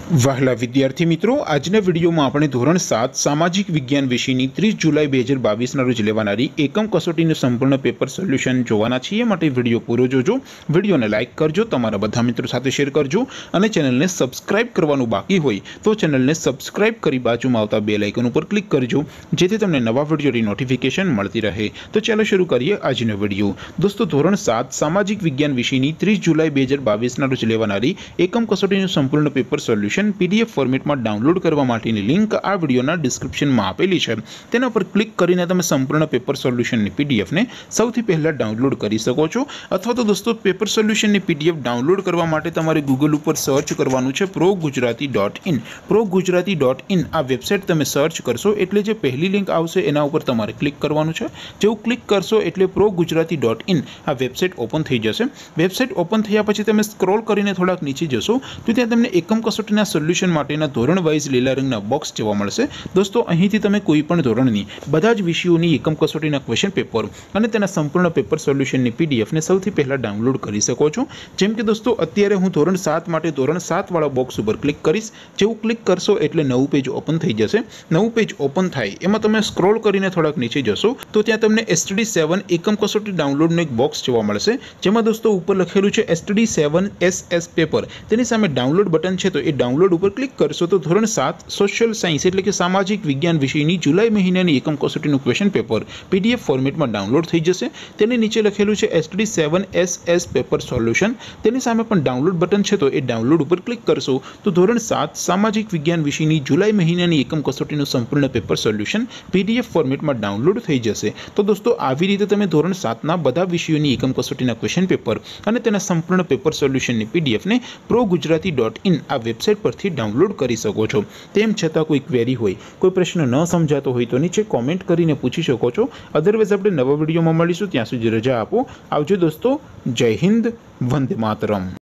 વહાલા વિદ્યાર્થી મિત્રો, આજના વિડીયોમાં આપણે ધોરણ 7 સામાજિક વિજ્ઞાન વિષયની 30 જુલાઈ 2022ના રોજ લેવાનારી એકમ કસોટીનું સંપૂર્ણ પેપર સોલ્યુશન જોવાના છીએ। માટે વિડીયો પૂરો જોજો, વિડીયોને લાઇક કરજો, તમારા બધા મિત્રો સાથે શેર કરજો અને ચેનલને સબસ્ક્રાઇબ કરવાનું બાકી હોય તો ચેનલને સબસ્ક્રાઇબ કરી બાજુમાં આવતા બેલ આઇકન ઉપર ક્લિક કરજો, જેથી તમને નવા વિડીયોની નોટિફિકેશન મળતી રહે। તો ચાલો શરૂ કરીએ આજનો વિડીયો। દોસ્તો, ધોરણ 7 સામાજિક વિજ્ઞાન વિષયની 30 જુલાઈ 2022ના રોજ લેવાનારી એકમ કસોટીનું સંપૂર્ણ પેપર સોલ્યુશન पीडीएफ फॉर्मेट में डाउनलॉड करवा माटेनी लिंक आ विडियोना डिस्क्रिप्शन में आपेली है। तेना पर क्लिक करीने तमे संपूर्ण पेपर सोल्यूशन नी पीडीएफ ने सौथी पहला डाउनलॉड करी सको छो। अथवा तो दोस्तों, पेपर सोल्यूशन नी पीडीएफ डाउनलॉड करवा माटे तमारे गूगल पर सर्च करवानुं छे progujrati.in। progujrati.in आ वेबसाइट तमे सर्च करशो एटले जे पहली लिंक आवशे एना उपर तमारे क्लिक करवानुं छे। जेवुं क्लिक करशो एटले progujrati.in आ वेबसाइट ओपन थई जशे। वेबसाइट ओपन थया पछी तमे स्क्रॉल करीने थोड़ाक नीचे जशो तो त्यां तमने एकम कसोटीना सोल्यूशन माटेना धोरण वाइज लीला रंगना बॉक्स जोवा मळशे। दोस्तों, અહીંથી તમે કોઈ પણ ધોરણની બધા જ વિષયોની એકમ કસોટીના ક્વેશ્ચન પેપર અને તેના સંપૂર્ણ પેપર સોલ્યુશનની પીડીએફ ને સૌથી પહેલા ડાઉનલોડ કરી શકો છો। જેમ કે દોસ્તો, અત્યારે હું ધોરણ 7 માટે ધોરણ 7 વાળા બોક્સ ઉપર ક્લિક કરીશ। જેવું ક્લિક કરશો એટલે નવું પેજ ઓપન થઈ જશે। નવું પેજ ઓપન થાય એમાં તમે સ્ક્રોલ કરીને થોડાક નીચે જશો તો ત્યાં તમને STD7 એકમ કસોટી ડાઉનલોડનું એક બોક્સ જોવા મળશે, જેમાં દોસ્તો ઉપર લખેલું છે STD7 SS પેપર। તેની સામે ડાઉનલોડ બટન છે, તો એ डाउनलॉड पर क्लिक करशो तो धोरण 7 सोशल साइंस एटले के सामाजिक विज्ञान विषयनी जुलाई महीनानी एकम कसोटीनुं क्वेश्चन पेपर पीडीएफ फॉर्मेट में डाउनलॉड थई जशे। तेनी नीचे लखेलुं छे STD7 SS पेपर सोल्यूशन। तेनी सामे पण डाउनलॉड बटन छे, तो ए डाउनलॉड पर क्लिक करशो तो धोरण 7 सामाजिक विज्ञान विषयनी जुलाई महीनानी एकम कसोटीनुं संपूर्ण पेपर सोल्यूशन पीडीएफ फॉर्मेट में डाउनलॉड थई जशे। तो दोस्तों, आवी रीते तमे धोरण 7 ना बधा विषयोनी एकम कसोटीना क्वेश्चन पेपर अने तेना संपूर्ण पेपर सोल्यूशननी पीडीएफ ने progujrati.in आ वेबसाइट परथी डाउनलॉड करी सको छो। तेम छतां कोई क्वेरी होय, कोई प्रश्न न समजातो होय तो नीचे कॉमेंट करीने पूछी शको छो। अदरवाइज आपणे नवा विडियोमां मळीशुं, त्यां सुधी रजा आपो। आवजो दोस्तों। जय हिंद, वंदे मातरम।